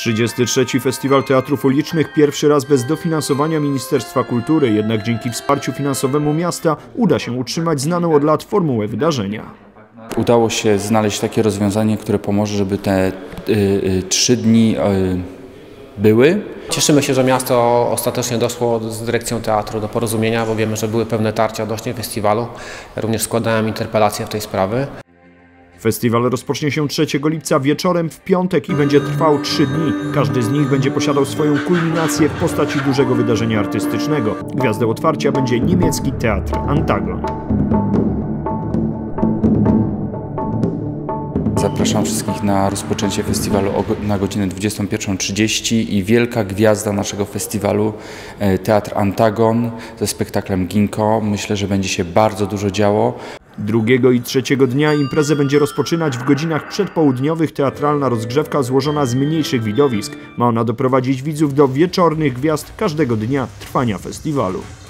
33. Festiwal Teatrów Ulicznych pierwszy raz bez dofinansowania Ministerstwa Kultury, jednak dzięki wsparciu finansowemu miasta uda się utrzymać znaną od lat formułę wydarzenia. Udało się znaleźć takie rozwiązanie, które pomoże, żeby te 3 dni były. Cieszymy się, że miasto ostatecznie doszło z dyrekcją teatru do porozumienia, bo wiemy, że były pewne tarcia odnośnie festiwalu. Ja również składałem interpelację w tej sprawie. Festiwal rozpocznie się 3 lipca wieczorem w piątek i będzie trwał 3 dni. Każdy z nich będzie posiadał swoją kulminację w postaci dużego wydarzenia artystycznego. Gwiazdą otwarcia będzie niemiecki teatr Antagon. Zapraszam wszystkich na rozpoczęcie festiwalu na godzinę 21:30 i wielka gwiazda naszego festiwalu, Teatr Antagon ze spektaklem Ginko. Myślę, że będzie się bardzo dużo działo. 2. i 3 dnia imprezę będzie rozpoczynać w godzinach przedpołudniowych teatralna rozgrzewka złożona z mniejszych widowisk. Ma ona doprowadzić widzów do wieczornych gwiazd każdego dnia trwania festiwalu.